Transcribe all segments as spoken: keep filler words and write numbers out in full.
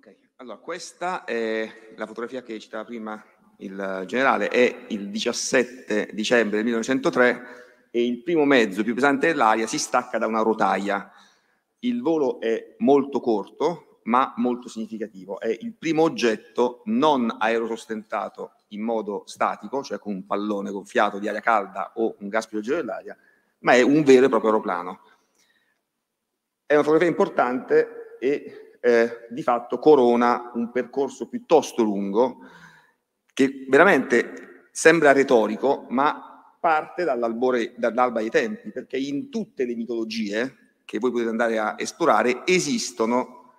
Ok, allora questa è la fotografia che citava prima il generale, è il diciassette dicembre del millenovecentotre e il primo mezzo più pesante dell'aria si stacca da una rotaia. Il volo è molto corto, ma molto significativo. È il primo oggetto non aerosostentato in modo statico, cioè con un pallone gonfiato di aria calda o un gas pioggiero dell'aria, ma è un vero e proprio aeroplano. È una fotografia importante e eh, di fatto corona un percorso piuttosto lungo che veramente sembra retorico, ma parte dall'alba dei tempi, perché in tutte le mitologie che voi potete andare a esplorare esistono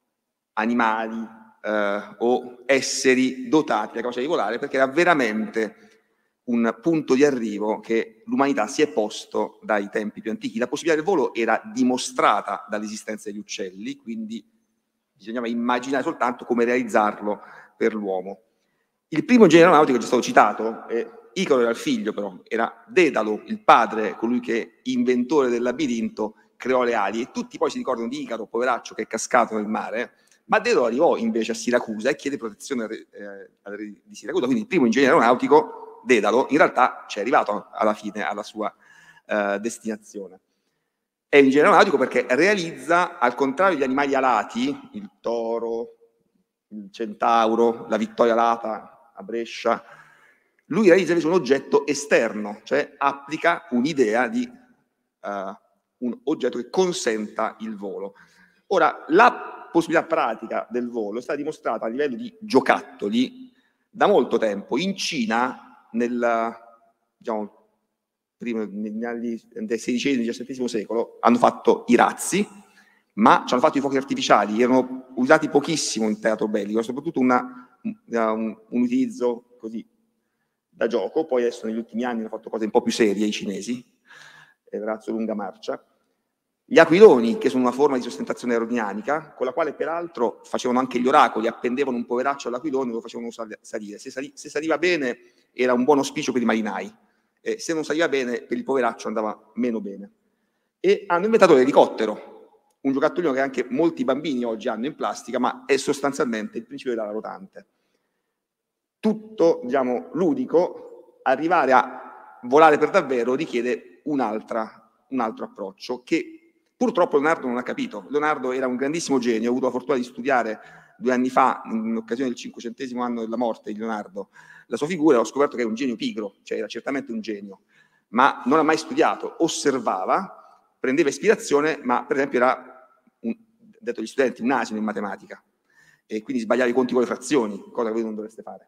animali eh, o esseri dotati della capacità di volare, perché era veramente un punto di arrivo che l'umanità si è posto dai tempi più antichi. La possibilità del volo era dimostrata dall'esistenza degli uccelli, quindi bisognava immaginare soltanto come realizzarlo per l'uomo. Il primo genere aeronautico che è già stato citato, eh, Icaro era il figlio però, era Dedalo, il padre, colui che inventore del labirinto, creò le ali, e tutti poi si ricordano di Icaro, poveraccio, che è cascato nel mare, ma Dedalo arrivò invece a Siracusa e chiede protezione eh, al re di Siracusa, quindi il primo ingegnere aeronautico, Dedalo, in realtà ci è arrivato alla fine, alla sua eh, destinazione. È un ingegnere aeronautico perché realizza, al contrario degli animali alati, il toro, il centauro, la vittoria alata a Brescia, lui realizza invece un oggetto esterno, cioè applica un'idea di uh, un oggetto che consenta il volo. Ora, la possibilità pratica del volo è stata dimostrata a livello di giocattoli da molto tempo. In Cina, nel, diciamo, prima, negli anni del sedicesimo diciassettesimo secolo, hanno fatto i razzi, ma ci hanno fatto i fuochi artificiali, erano usati pochissimo in teatro bellico, soprattutto una, una, un, un utilizzo così da gioco. Poi adesso negli ultimi anni hanno fatto cose un po' più serie i cinesi, il razzo lunga marcia. Gli aquiloni, che sono una forma di sostentazione aerodinamica, con la quale peraltro facevano anche gli oracoli, appendevano un poveraccio all'aquilone e lo facevano salire. Se, sali, se saliva bene era un buon auspicio per i marinai, e se non saliva bene per il poveraccio andava meno bene. E hanno inventato l'elicottero, un giocattolino che anche molti bambini oggi hanno in plastica, ma è sostanzialmente il principio della rotante. Tutto, diciamo, ludico, arrivare a volare per davvero richiede un'altra, un altro approccio che purtroppo Leonardo non ha capito. Leonardo era un grandissimo genio, ho avuto la fortuna di studiare due anni fa, in occasione del cinquecentesimo anno della morte di Leonardo, la sua figura, e ho scoperto che era un genio pigro, cioè era certamente un genio, ma non ha mai studiato, osservava, prendeva ispirazione, ma per esempio era, un, detto agli studenti, un asino in matematica, e quindi sbagliava i conti con le frazioni, cosa che voi non dovreste fare.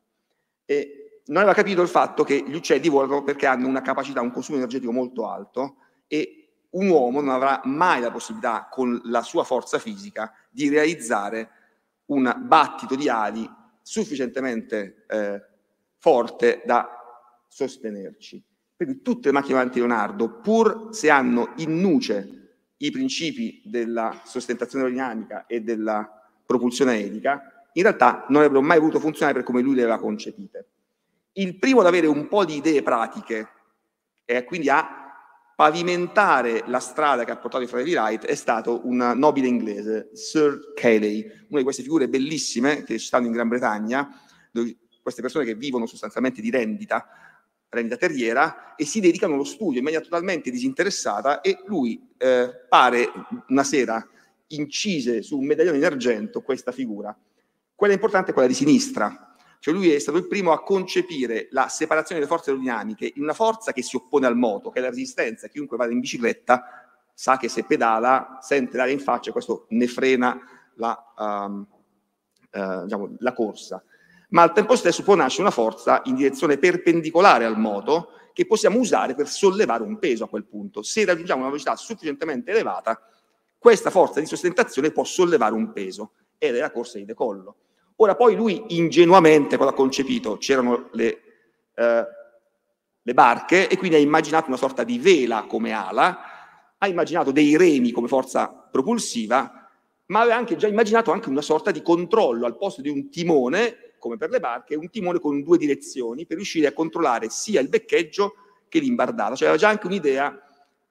E non aveva capito il fatto che gli uccelli volano perché hanno una capacità, un consumo energetico molto alto, e un uomo non avrà mai la possibilità, con la sua forza fisica, di realizzare un battito di ali sufficientemente eh, forte da sostenerci. Quindi tutte le macchine avanti di Leonardo, pur se hanno in nuce i principi della sostentazione aerodinamica e della propulsione aerica, in realtà non avrebbero mai voluto funzionare per come lui le aveva concepite. Il primo ad avere un po' di idee pratiche e quindi a pavimentare la strada che ha portato i fratelli Wright è stato un nobile inglese, Sir Cayley, una di queste figure bellissime che ci stanno in Gran Bretagna, dove queste persone che vivono sostanzialmente di rendita, rendita terriera, e si dedicano allo studio in maniera totalmente disinteressata, e lui eh, pare una sera incise su un medaglione in argento questa figura. Quella importante è quella di sinistra. Cioè lui è stato il primo a concepire la separazione delle forze aerodinamiche in una forza che si oppone al moto, che è la resistenza. Chiunque vada in bicicletta sa che se pedala sente l'aria in faccia e questo ne frena la, um, uh, diciamo, la corsa. Ma al tempo stesso può nascere una forza in direzione perpendicolare al moto che possiamo usare per sollevare un peso a quel punto. Se raggiungiamo una velocità sufficientemente elevata, questa forza di sostentazione può sollevare un peso, ed è la corsa di decollo. Ora poi lui ingenuamente, cosa ha concepito? C'erano le, eh, le barche, e quindi ha immaginato una sorta di vela come ala, ha immaginato dei remi come forza propulsiva, ma aveva anche già immaginato anche una sorta di controllo al posto di un timone, come per le barche, un timone con due direzioni per riuscire a controllare sia il beccheggio che l'imbardata. Cioè aveva già anche un'idea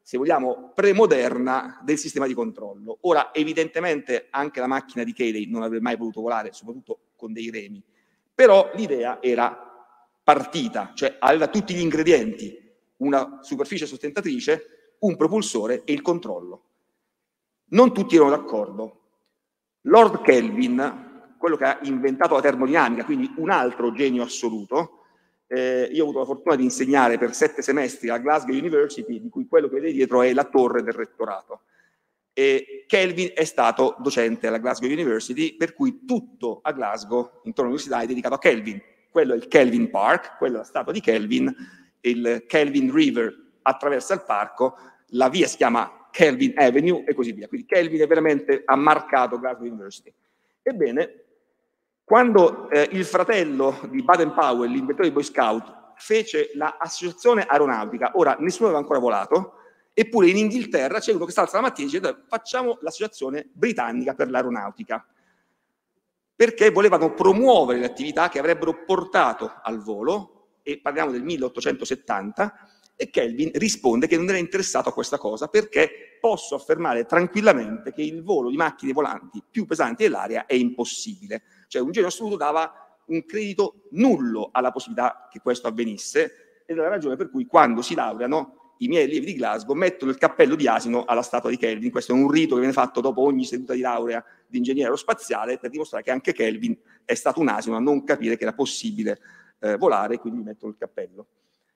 se vogliamo, premoderna del sistema di controllo. Ora, evidentemente, anche la macchina di Cayley non avrebbe mai potuto volare, soprattutto con dei remi, però l'idea era partita, cioè aveva tutti gli ingredienti, una superficie sostentatrice, un propulsore e il controllo. Non tutti erano d'accordo. Lord Kelvin, quello che ha inventato la termodinamica, quindi un altro genio assoluto, eh, io ho avuto la fortuna di insegnare per sette semestri alla Glasgow University, di cui quello che vedete dietro è la torre del rettorato. E Kelvin è stato docente alla Glasgow University, per cui tutto a Glasgow, intorno all'università, è dedicato a Kelvin. Quello è il Kelvin Park, quella è la statua di Kelvin, il Kelvin River attraversa il parco, la via si chiama Kelvin Avenue e così via. Quindi Kelvin è veramente ha marcato Glasgow University. Ebbene, quando eh, il fratello di Baden-Powell, l'inventore dei Boy Scout, fece l'associazione aeronautica, ora nessuno aveva ancora volato, eppure in Inghilterra c'è uno che sta alza la mattina e dice facciamo l'associazione britannica per l'aeronautica, perché volevano promuovere le attività che avrebbero portato al volo, e parliamo del milleottocentosettanta, e Kelvin risponde che non era interessato a questa cosa perché posso affermare tranquillamente che il volo di macchine volanti più pesanti dell'aria è impossibile. Cioè un genio assoluto dava un credito nullo alla possibilità che questo avvenisse, ed è la ragione per cui quando si laureano i miei allievi di Glasgow mettono il cappello di asino alla statua di Kelvin. Questo è un rito che viene fatto dopo ogni seduta di laurea di ingegneria aerospaziale per dimostrare che anche Kelvin è stato un asino a non capire che era possibile eh, volare, quindi mettono il cappello.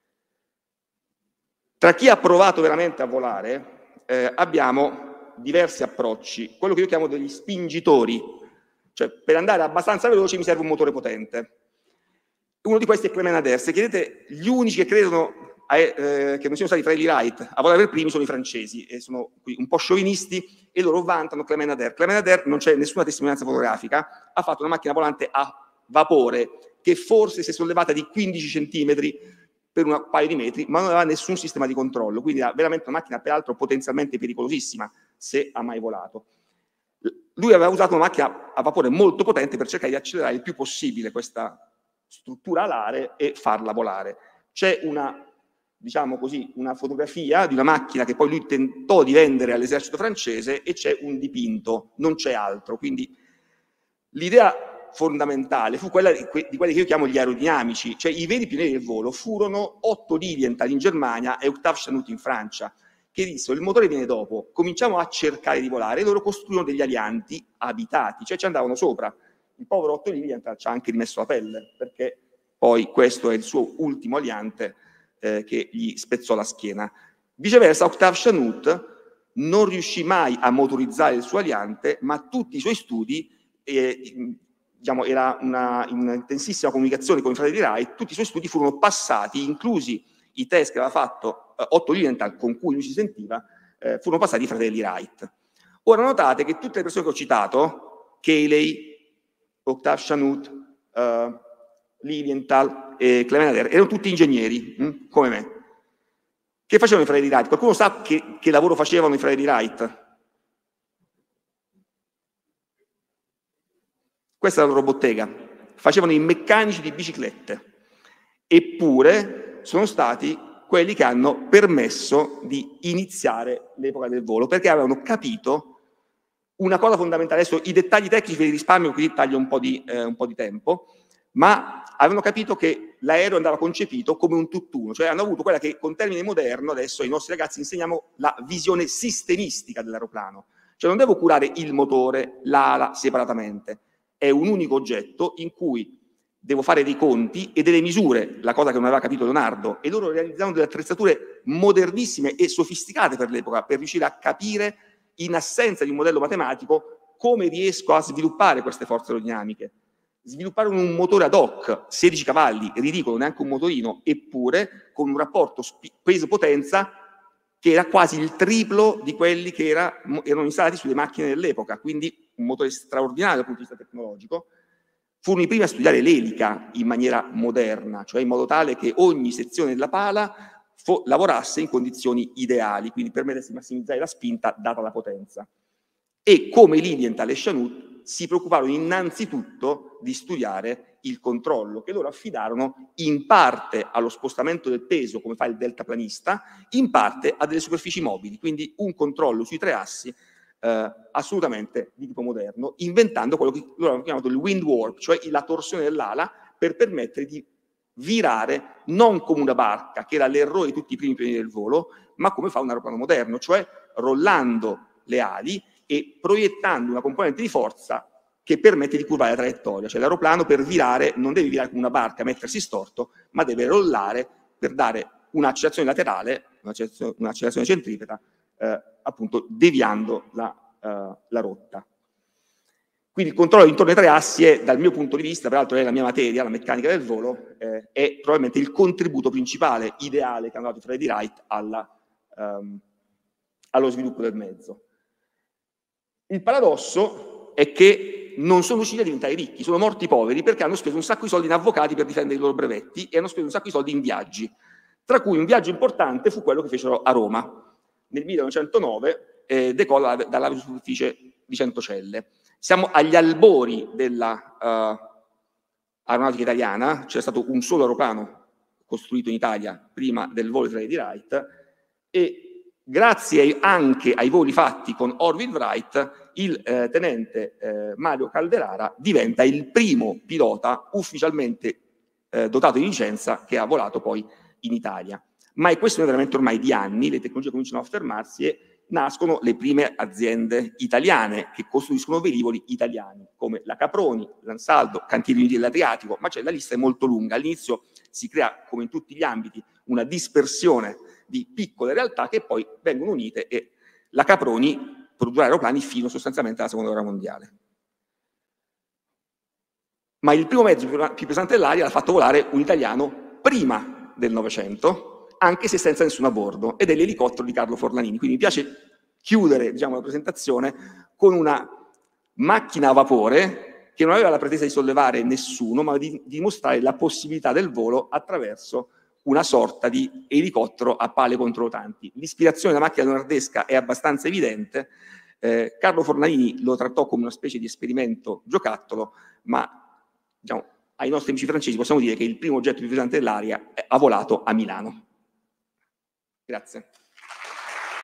Tra chi ha provato veramente a volare eh, abbiamo diversi approcci, quello che io chiamo degli spingitori, cioè per andare abbastanza veloce mi serve un motore potente. Uno di questi è Clement Ader. Se chiedete, gli unici che credono eh, che non siano stati Fratelli Wright a volare per primi sono i francesi, e sono un po' sciovinisti e loro vantano Clement Ader. Clement Ader, non c'è nessuna testimonianza fotografica, ha fatto una macchina volante a vapore che forse si è sollevata di quindici centimetri per un paio di metri, ma non aveva nessun sistema di controllo, quindi era veramente una macchina peraltro potenzialmente pericolosissima se ha mai volato. Lui aveva usato una macchina a vapore molto potente per cercare di accelerare il più possibile questa struttura alare e farla volare. C'è una, diciamo così, una fotografia di una macchina che poi lui tentò di vendere all'esercito francese e c'è un dipinto, non c'è altro. Quindi l'idea fondamentale fu quella di, que di quelli che io chiamo gli aerodinamici, cioè i veri pionieri del volo furono Otto Lilienthal in Germania e Octave Chanute in Francia, che dissero il motore viene dopo, cominciamo a cercare di volare, e loro costruirono degli alianti abitati, cioè ci andavano sopra. Il povero Otto Lilienthal ci ha anche rimesso la pelle, perché poi questo è il suo ultimo aliante eh, che gli spezzò la schiena. Viceversa, Octave Chanute non riuscì mai a motorizzare il suo aliante, ma tutti i suoi studi eh, diciamo, era una, una intensissima comunicazione con i fratelli Wright, tutti i suoi studi furono passati, inclusi i test che aveva fatto eh, Otto Lilienthal, con cui lui si sentiva, eh, furono passati i fratelli Wright. Ora notate che tutte le persone che ho citato, Cayley, Octave Chanute, eh, Lilienthal e Clement Ader, erano tutti ingegneri, hm, come me. Che facevano i fratelli Wright? Qualcuno sa che, che lavoro facevano i fratelli Wright? Questa è la loro bottega, facevano i meccanici di biciclette, eppure sono stati quelli che hanno permesso di iniziare l'epoca del volo, perché avevano capito una cosa fondamentale. Adesso i dettagli tecnici ve li risparmio, quindi taglio un po' di, eh, un po' di tempo, ma avevano capito che l'aereo andava concepito come un tutt'uno, cioè hanno avuto quella che con termine moderno adesso ai nostri ragazzi insegniamo la visione sistemistica dell'aeroplano, cioè non devo curare il motore, l'ala separatamente, è un unico oggetto in cui devo fare dei conti e delle misure, la cosa che non aveva capito Leonardo, e loro realizzarono delle attrezzature modernissime e sofisticate per l'epoca, per riuscire a capire, in assenza di un modello matematico, come riesco a sviluppare queste forze aerodinamiche. Svilupparono un motore ad hoc, sedici cavalli, ridicolo, neanche un motorino, eppure con un rapporto peso-potenza che era quasi il triplo di quelli che era, erano installati sulle macchine dell'epoca, quindi un motore straordinario dal punto di vista tecnologico. Furono i primi a studiare l'elica in maniera moderna, cioè in modo tale che ogni sezione della pala lavorasse in condizioni ideali, quindi permettesse di massimizzare la spinta data la potenza. E come Lilienthal e Chanute si preoccuparono innanzitutto di studiare il controllo, che loro affidarono in parte allo spostamento del peso, come fa il deltaplanista, in parte a delle superfici mobili, quindi un controllo sui tre assi eh, assolutamente di tipo moderno, inventando quello che loro hanno chiamato il wind warp, cioè la torsione dell'ala, per permettere di virare non come una barca, che era l'errore di tutti i primi pionieri del volo, ma come fa un aeroplano moderno, cioè rollando le ali e proiettando una componente di forza che permette di curvare la traiettoria. Cioè l'aeroplano per virare non deve virare come una barca, mettersi storto, ma deve rollare per dare un'accelerazione laterale, un'accelerazione, un'accelerazione centripeta, eh, appunto deviando la, uh, la rotta. Quindi il controllo intorno ai tre assi è, dal mio punto di vista, peraltro è la mia materia, la meccanica del volo, eh, è probabilmente il contributo principale, ideale, che hanno dato Fred Wright alla, um, allo sviluppo del mezzo. Il paradosso è che non sono riusciti a diventare ricchi, sono morti poveri perché hanno speso un sacco di soldi in avvocati per difendere i loro brevetti e hanno speso un sacco di soldi in viaggi, tra cui un viaggio importante fu quello che fecero a Roma. Nel millenovecentonove eh, decolla dalla superficie di Centocelle. Siamo agli albori della uh, aeronautica italiana, c'è stato un solo aeroplano costruito in Italia prima del volo di Wright e grazie ai, anche ai voli fatti con Orville Wright, il eh, tenente eh, Mario Calderara diventa il primo pilota ufficialmente eh, dotato di licenza che ha volato poi in Italia. Ma è questione veramente ormai di anni, le tecnologie cominciano a affermarsi e nascono le prime aziende italiane che costruiscono velivoli italiani, come la Caproni, l'Ansaldo, Cantieri Uniti dell'Adriatico, ma cioè, la lista è molto lunga. All'inizio si crea, come in tutti gli ambiti, una dispersione di piccole realtà che poi vengono unite e la Caproni produrrà aeroplani fino sostanzialmente alla Seconda Guerra Mondiale. Ma il primo mezzo più pesante dell'aria l'ha fatto volare un italiano prima del Novecento, anche se senza nessuno a bordo, ed è l'elicottero di Carlo Forlanini. Quindi mi piace chiudere, diciamo, la presentazione con una macchina a vapore che non aveva la pretesa di sollevare nessuno, ma di dimostrare la possibilità del volo attraverso una sorta di elicottero a pale controrotanti. L'ispirazione della macchina leonardesca è abbastanza evidente. Eh, Carlo Forlanini lo trattò come una specie di esperimento giocattolo, ma diciamo, ai nostri amici francesi possiamo dire che il primo oggetto più pesante dell'aria ha volato a Milano. Grazie.